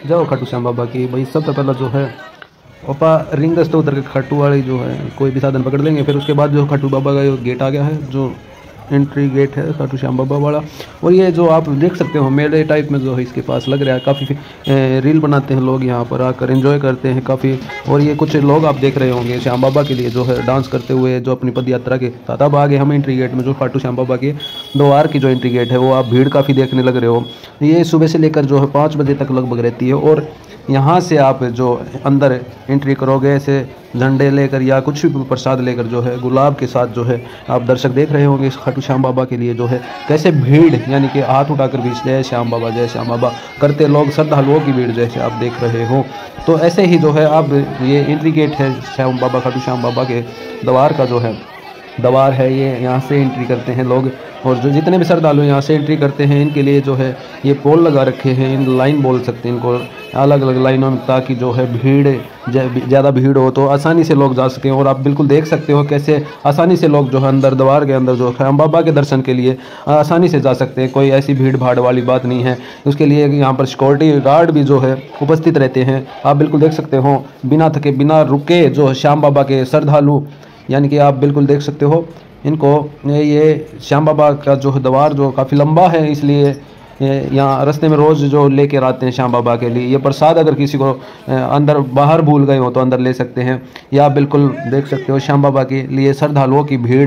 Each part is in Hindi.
जाओ खाटू श्याम बाबा की भाई। सबसे पहला जो है ओपा रिंग से उतर के खाटू वाली जो है कोई भी साधन पकड़ लेंगे। फिर उसके बाद जो खाटू बाबा का गेट आ गया है, जो एंट्री गेट है खाटू श्याम बाबा वाला। और ये जो आप देख सकते हो मेले टाइप में जो है इसके पास लग रहा है, काफ़ी रील बनाते हैं लोग यहाँ पर आकर एंजॉय करते हैं काफ़ी। और ये कुछ लोग आप देख रहे होंगे श्याम बाबा के लिए जो है डांस करते हुए जो अपनी पद यात्रा के साथ। अब आगे हम एंट्री गेट में जो खाटू श्याम बाबा के द्वार की जो एंट्री गेट है वो आप भीड़ काफ़ी देखने लग रहे हो। ये सुबह से लेकर जो है 5 बजे तक लगभग रहती है। और यहाँ से आप जो अंदर एंट्री करोगे ऐसे झंडे लेकर या कुछ भी प्रसाद लेकर जो है गुलाब के साथ जो है आप दर्शक देख रहे होंगे इस खाटू श्याम बाबा के लिए जो है कैसे भीड़, यानी कि हाथ उठाकर भी जय श्याम बाबा करते लोग, श्रद्धालुओं की भीड़ जैसे आप देख रहे हो। तो ऐसे ही जो है आप ये एंट्री गेट है श्याम बाबा खाटू श्याम बाबा के द्वार का जो है द्वार है, ये यहाँ से एंट्री करते हैं लोग। और जो जितने भी श्रद्धालु यहाँ से एंट्री करते हैं इनके लिए जो है ये पोल लगा रखे हैं, इन लाइन बोल सकते हैं इनको, अलग अलग लाइनों में, ताकि जो है भीड़ ज़्यादा भीड़ हो तो आसानी से लोग जा सकें। और आप बिल्कुल देख सकते हो कैसे आसानी से लोग जो है अंदर द्वार के अंदर जो श्याम बाबा के दर्शन के लिए आसानी से जा सकते हैं। कोई ऐसी भीड़ भाड़ वाली बात नहीं है। उसके लिए यहाँ पर सिक्योरिटी गार्ड भी जो है उपस्थित रहते हैं। आप बिल्कुल देख सकते हो बिना थके बिना रुके जो श्याम बाबा के श्रद्धालु, यानी कि आप बिल्कुल देख सकते हो इनको, ये श्याम बाबा का जो द्वार जो काफ़ी लंबा है, इसलिए यहाँ रास्ते में रोज़ जो लेकर आते हैं श्याम बाबा के लिए ये प्रसाद। अगर किसी को अंदर बाहर भूल गए हो तो अंदर ले सकते हैं। या बिल्कुल देख सकते हो श्याम बाबा के लिए श्रद्धालुओं की भीड़,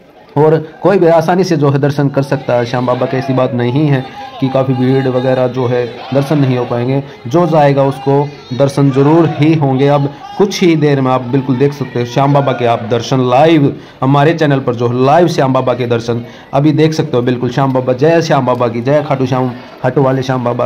और कोई भी आसानी से जो है दर्शन कर सकता है श्याम बाबा की। ऐसी बात नहीं है कि काफ़ी भीड़ वगैरह जो है दर्शन नहीं हो पाएंगे, जो जाएगा उसको दर्शन जरूर ही होंगे। अब कुछ ही देर में आप बिल्कुल देख सकते हो श्याम बाबा के आप दर्शन लाइव हमारे चैनल पर जो लाइव श्याम बाबा के दर्शन अभी देख सकते हो। बिल्कुल श्याम बाबा, जय श्याम बाबा की जय, खाटू वाले श्याम बाबा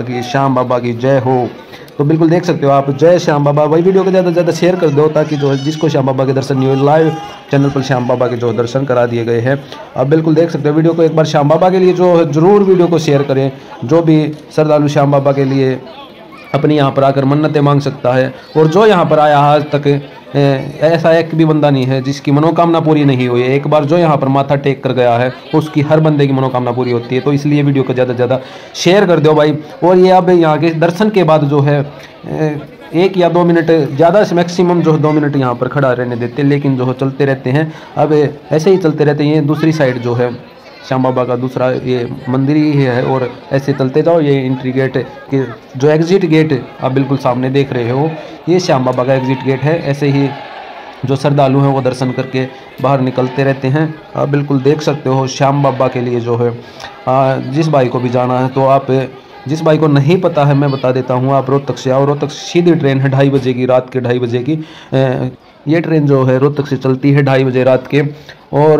की जय हो। तो बिल्कुल देख सकते हो आप, जय श्याम बाबा। वही वीडियो को ज़्यादा से ज़्यादा शेयर कर दो ताकि जो जिसको श्याम बाबा के दर्शन नहीं हुए लाइव चैनल पर श्याम बाबा के जो दर्शन करा दिए गए हैं। आप बिल्कुल देख सकते हो वीडियो को एक बार श्याम बाबा के लिए जो है ज़रूर वीडियो को शेयर करें। जो भी श्रद्धालु श्याम बाबा के लिए अपनी यहाँ पर आकर मन्नतें मांग सकता है, और जो यहाँ पर आया आज तक ऐसा एक भी बंदा नहीं है जिसकी मनोकामना पूरी नहीं हुई है। एक बार जो यहाँ पर माथा टेक कर गया है उसकी हर बंदे की मनोकामना पूरी होती है। तो इसलिए वीडियो को ज़्यादा से ज़्यादा शेयर कर दो भाई। और ये अब यहाँ के दर्शन के बाद जो है 1 या 2 मिनट, ज़्यादा से मैक्सिमम जो है 2 मिनट यहाँ पर खड़ा रहने देते हैं, लेकिन जो है चलते रहते हैं। अब ऐसे ही चलते रहते हैं। दूसरी साइड जो है श्याम बाबा का दूसरा ये मंदिर ही है, और ऐसे चलते जाओ। ये एंट्री गेट के जो एग्जिट गेट आप बिल्कुल सामने देख रहे हो, ये श्याम बाबा का एग्जिट गेट है। ऐसे ही जो श्रद्धालु हैं वो दर्शन करके बाहर निकलते रहते हैं। आप बिल्कुल देख सकते हो श्याम बाबा के लिए जो है जिस भाई को भी जाना है, तो आप जिस भाई को नहीं पता है मैं बता देता हूँ, आप रोहतक से आओ। रोहतक सीधी ट्रेन है 2:30 बजे की, रात के 2:30 बजे की। ये ट्रेन जो है रोहतक से चलती है 2:30 बजे रात के, और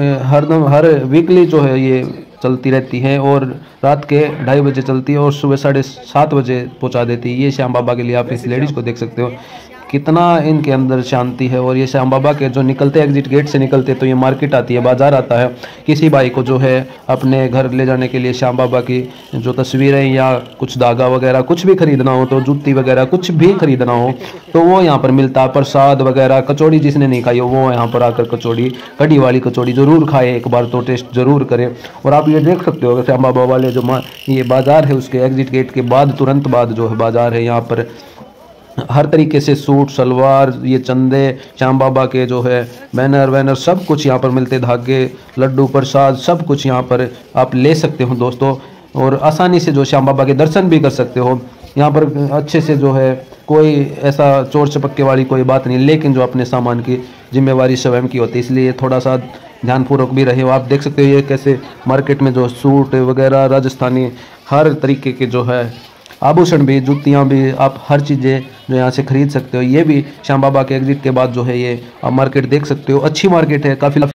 हर वीकली जो है ये चलती रहती है, और रात के 2:30 बजे चलती है और सुबह 7:30 बजे पहुंचा देती है। ये श्याम बाबा के लिए आप इस लेडीज़ को देख सकते हो कितना इनके अंदर शांति है। और ये श्याम बाबा के जो निकलते एग्जिट गेट से निकलते तो ये मार्केट आती है, बाजार आता है। किसी भाई को जो है अपने घर ले जाने के लिए श्याम बाबा की जो तस्वीरें या कुछ धागा वगैरह कुछ भी खरीदना हो, तो जूती वगैरह कुछ भी खरीदना हो तो वो यहाँ पर मिलता है। प्रसाद वगैरह, कचौड़ी जिसने नहीं खाई हो वो यहाँ पर आकर कचौड़ी, कड़ी वाली कचौड़ी ज़रूर खाए, एक बार तो टेस्ट ज़रूर करें। और आप ये देख सकते हो श्याम बाबा वाले जो ये बाज़ार है उसके एग्जिट गेट के बाद तुरंत बाद जो है बाज़ार है। यहाँ पर हर तरीके से सूट सलवार, ये चंदे, श्याम बाबा के जो है बैनर वैनर सब कुछ यहाँ पर मिलते, धागे, लड्डू, प्रसाद सब कुछ यहाँ पर आप ले सकते हो दोस्तों। और आसानी से जो श्याम बाबा के दर्शन भी कर सकते हो। यहाँ पर अच्छे से जो है कोई ऐसा चोर चपक्के वाली कोई बात नहीं, लेकिन जो अपने सामान की जिम्मेवारी स्वयं की होती है, इसलिए थोड़ा सा ध्यानपूर्वक भी रहे हो। आप देख सकते हो ये कैसे मार्केट में जो सूट वगैरह राजस्थानी हर तरीके के जो है आभूषण भी, जुतियाँ भी, आप हर चीज़ें जो यहाँ से खरीद सकते हो। ये भी श्याम बाबा के एग्जिट के बाद जो है ये आप मार्केट देख सकते हो। अच्छी मार्केट है, काफ़ी